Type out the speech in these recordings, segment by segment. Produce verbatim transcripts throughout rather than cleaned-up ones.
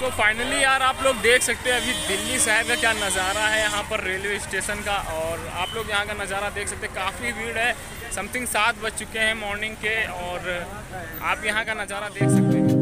तो फाइनली यार आप लोग देख सकते हैं अभी दिल्ली शहर का क्या नज़ारा है यहाँ पर रेलवे स्टेशन का। और आप लोग यहाँ का नज़ारा देख सकते हैं, काफ़ी भीड़ है। समथिंग सात बज चुके हैं मॉर्निंग के और आप यहाँ का नज़ारा देख सकते हैं।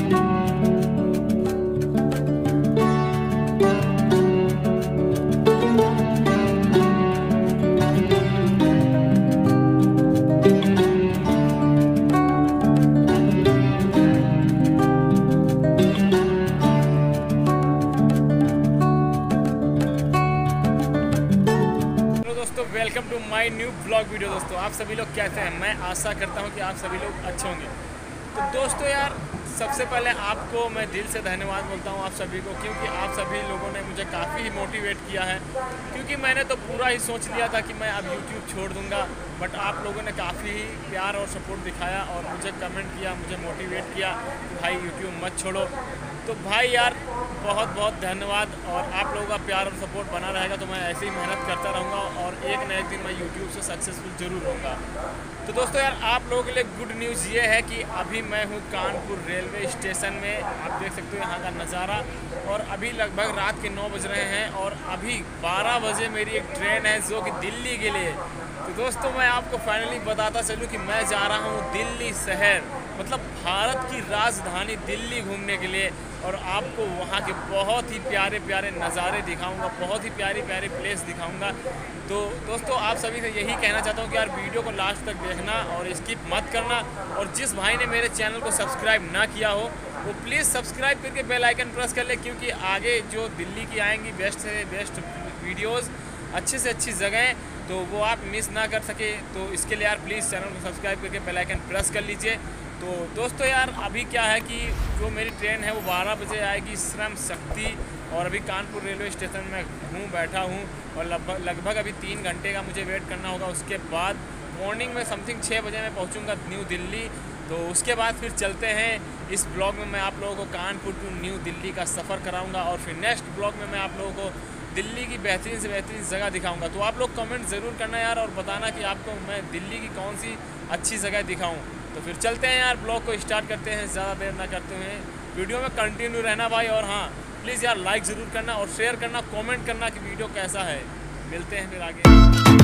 Welcome to my new blog video. दोस्तों आप सभी लोग कैसे हैं? मैं आशा करता हूं कि आप सभी लोग अच्छे होंगे। तो दोस्तों यार सबसे पहले आपको मैं दिल से धन्यवाद बोलता हूं आप सभी को, क्योंकि आप सभी लोगों ने मुझे काफ़ी ही मोटिवेट किया है। क्योंकि मैंने तो पूरा ही सोच लिया था कि मैं अब यूट्यूब छोड़ दूंगा, बट आप लोगों ने काफ़ी ही प्यार और सपोर्ट दिखाया और मुझे कमेंट किया, मुझे मोटिवेट किया कि भाई यूट्यूब मत छोड़ो। तो भाई यार बहुत बहुत धन्यवाद। और आप लोगों का प्यार और सपोर्ट बना रहेगा तो मैं ऐसे ही मेहनत करता रहूँगा और एक न एक दिन मैं यूट्यूब से सक्सेसफुल ज़रूर होऊंगा। तो दोस्तों यार आप लोगों के लिए गुड न्यूज़ ये है कि अभी मैं हूँ कानपुर रेलवे स्टेशन में। आप देख सकते हो यहाँ का नज़ारा। और अभी लगभग रात के नौ बज रहे हैं और अभी बारह बजे मेरी एक ट्रेन है जो कि दिल्ली के लिए। तो दोस्तों मैं आपको फाइनली बताता चलूँ कि मैं जा रहा हूँ दिल्ली शहर, मतलब भारत की राजधानी दिल्ली घूमने के लिए। और आपको वहाँ के बहुत ही प्यारे प्यारे नज़ारे दिखाऊंगा, बहुत ही प्यारी प्यारी प्लेस दिखाऊंगा। तो दोस्तों आप सभी से यही कहना चाहता हूँ कि यार वीडियो को लास्ट तक देखना और स्किप मत करना। और जिस भाई ने मेरे चैनल को सब्सक्राइब ना किया हो वो प्लीज़ सब्सक्राइब करके बेल आइकन प्रेस कर ले, क्योंकि आगे जो दिल्ली की आएंगी बेस्ट से बेस्ट वीडियोज़, अच्छी से अच्छी जगहें, तो वो आप मिस ना कर सके। तो इसके लिए यार प्लीज़ चैनल को सब्सक्राइब करके बेल आइकन प्रेस कर लीजिए। तो दोस्तों यार अभी क्या है कि जो मेरी ट्रेन है वो बारह बजे आएगी श्रम शक्ति। और अभी कानपुर रेलवे स्टेशन में हूँ, बैठा हूँ और लगभग लगभग अभी तीन घंटे का मुझे वेट करना होगा। उसके बाद मॉर्निंग में समथिंग छः बजे मैं पहुँचूँगा न्यू दिल्ली। तो उसके बाद फिर चलते हैं इस ब्लॉग में मैं आप लोगों को कानपुर टू न्यू दिल्ली का सफ़र कराऊँगा। और फिर नेक्स्ट ब्लॉग में मैं आप लोगों को दिल्ली की बेहतरीन से बेहतरीन जगह दिखाऊंगा। तो आप लोग कमेंट ज़रूर करना यार और बताना कि आपको मैं दिल्ली की कौन सी अच्छी जगह दिखाऊं। तो फिर चलते हैं यार, ब्लॉग को स्टार्ट करते हैं, ज़्यादा देर ना करते हुए वीडियो में कंटिन्यू रहना भाई। और हाँ प्लीज़ यार लाइक ज़रूर करना और शेयर करना, कमेंट करना कि वीडियो कैसा है। मिलते हैं फिर आगे।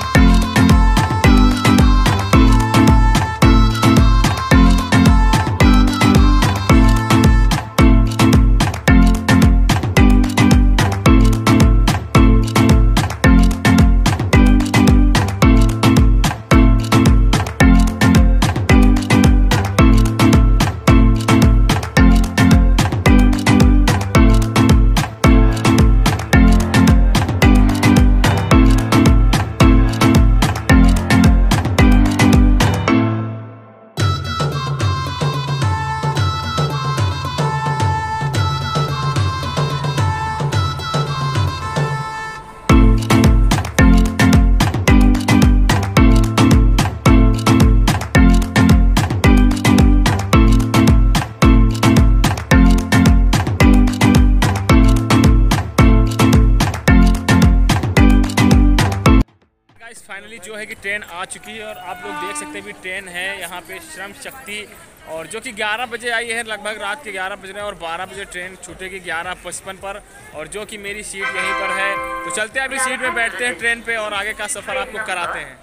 फाइनली जो है कि ट्रेन आ चुकी है और आप लोग देख सकते हैं भी ट्रेन है यहाँ पे श्रम शक्ति, और जो कि ग्यारह बजे आई है, लगभग रात के ग्यारह बज रहे हैं और बारह बजे ट्रेन छूटेगी ग्यारह पचपन पर। और जो कि मेरी सीट यहीं पर है। तो चलते हैं अभी सीट में बैठते हैं ट्रेन पे और आगे का सफ़र आपको कराते हैं।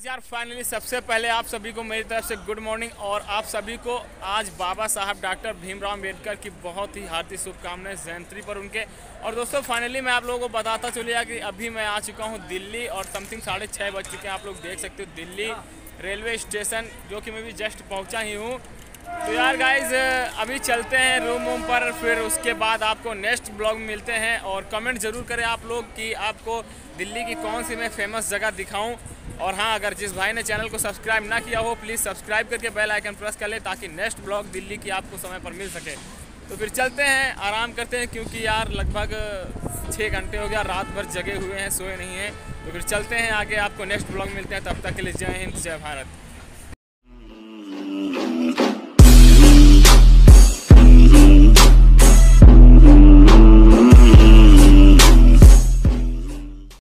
गाइस यार फाइनली सबसे पहले आप सभी को मेरी तरफ से गुड मॉर्निंग और आप सभी को आज बाबा साहब डॉक्टर भीमराव अम्बेडकर की बहुत ही हार्दिक शुभकामनाएं जयंती पर उनके। और दोस्तों फाइनली मैं आप लोगों को बताता चलिए कि अभी मैं आ चुका हूं दिल्ली और समथिंग साढ़े छः बज चुके हैं। आप लोग देख सकते हो दिल्ली रेलवे स्टेशन, जो कि मैं भी जस्ट पहुँचा ही हूँ। तो यार गाइज अभी चलते हैं रूम वूम पर, फिर उसके बाद आपको नेक्स्ट ब्लॉग में मिलते हैं। और कमेंट ज़रूर करें आप लोग कि आपको दिल्ली की कौन सी मैं फेमस जगह दिखाऊं। और हाँ, अगर जिस भाई ने चैनल को सब्सक्राइब ना किया हो प्लीज़ सब्सक्राइब करके बेल आइकन प्रेस कर ले ताकि नेक्स्ट ब्लॉग दिल्ली की आपको समय पर मिल सके। तो फिर चलते हैं, आराम करते हैं, क्योंकि यार लगभग छः घंटे हो गया, रात भर जगे हुए हैं, सोए नहीं हैं। तो फिर चलते हैं आगे, आपको नेक्स्ट ब्लॉग मिलते हैं। तब तक के लिए जय हिंद, जय भारत।